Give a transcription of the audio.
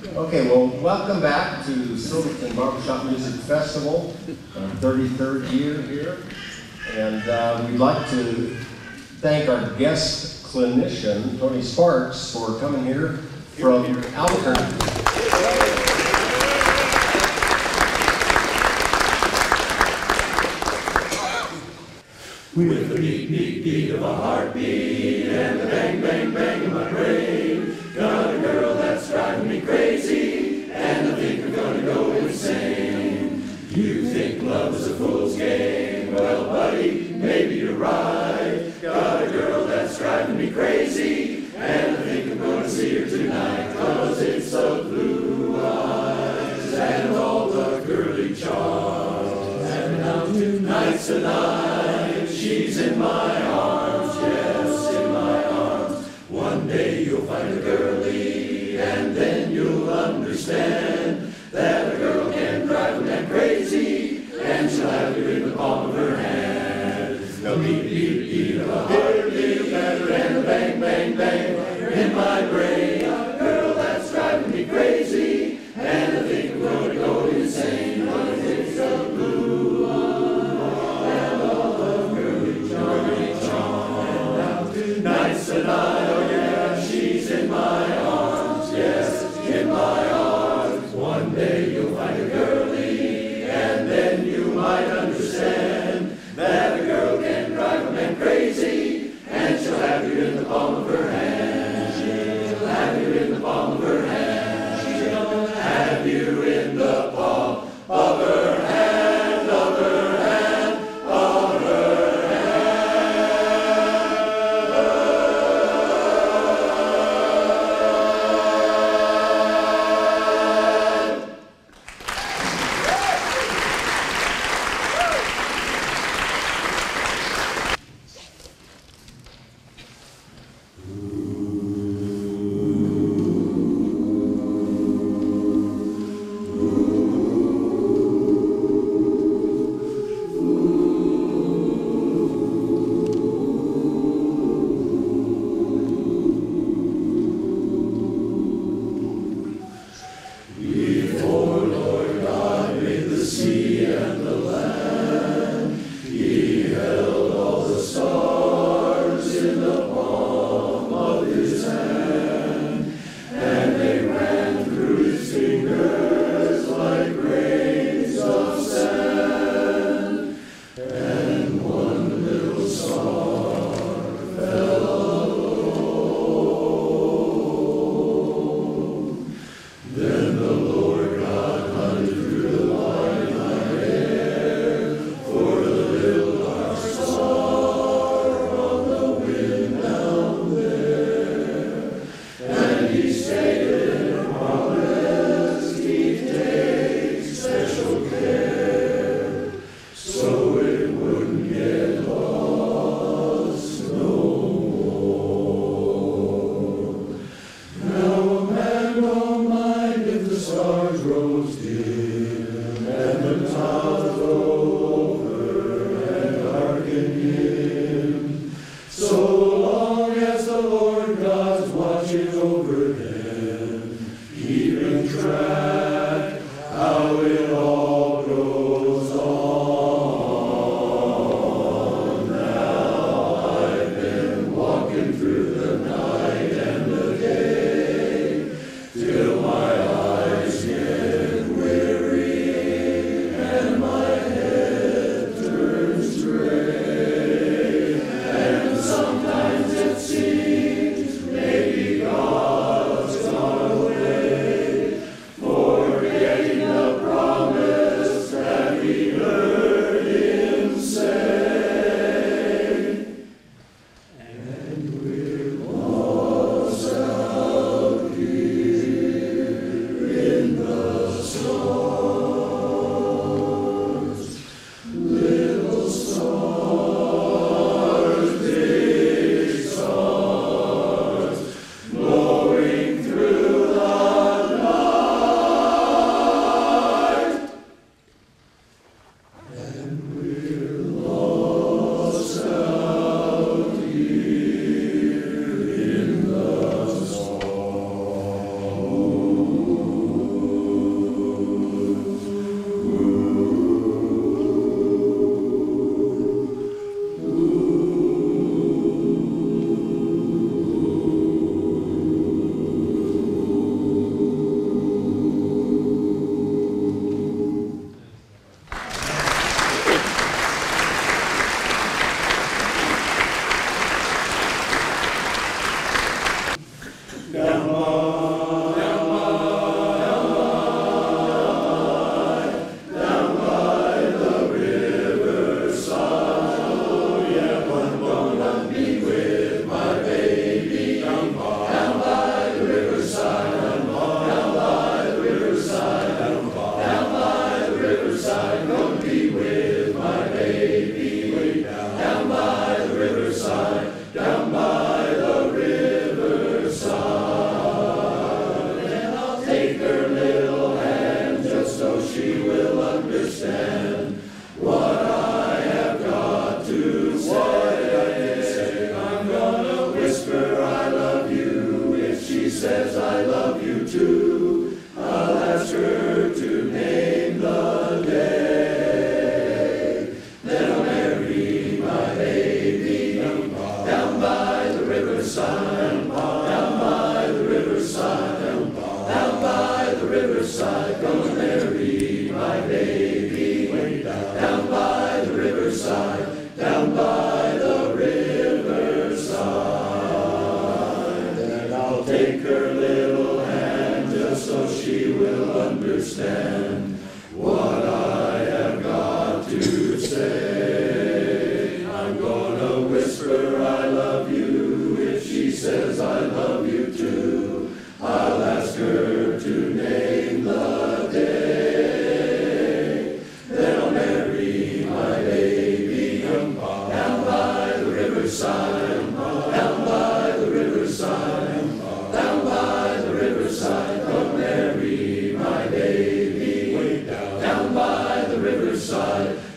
Okay, well, welcome back to Silverton Barbershop Music Festival, 33rd year here. And we'd like to thank our guest clinician, Tony Sparks, for coming here from Albuquerque. With the beat, beat, beat of a heartbeat and the bang, bang, bang of my brain, got a girl that's driving me crazy, and I think I'm gonna go insane. You think love is a fool's game? Well, buddy, maybe you're right. Got a girl that's driving me crazy, and I think I'm gonna see her tonight, 'cause it's the blue eyes and all the girly charms. And now tonight's the night. She's in my arms, yes, in my arms. One day you'll find a girlie, and then you'll understand that a girl can drive a man crazy, and she'll have you in the palm of her hand. No beat, beat, beat of a heartbeat, and a bang, bang, bang in my brain. A girl that's driving me crazy, and I think I'm gonna go insane, 'cause it's the blue and all the girly charm. Now tonight's the night, oh yeah, she's in my arms, yes, in my arms. One day you'll find a girlie, and then you might understand that a girl can drive a man crazy, and she'll have you in the palm of her hand. She'll have you in the palm of her hand. She'll have you in the palm of her hand, of her hand, of her hand. Before Lord God made the sea and the land, He held all the stars in the palm of His hand, and they ran through His fingers like grains of sand. And one little star fell alone. Then the Lord God hunted through the light night air, down by the riverside. Then I'll take her little hand just so she will understand what I have got to say. I'm gonna whisper I love you. If she says I love you too, I'll ask her to name the day. Then I'll marry my baby down by the riverside, down by the riverside, down by the riverside. I'll marry my baby down by the riverside.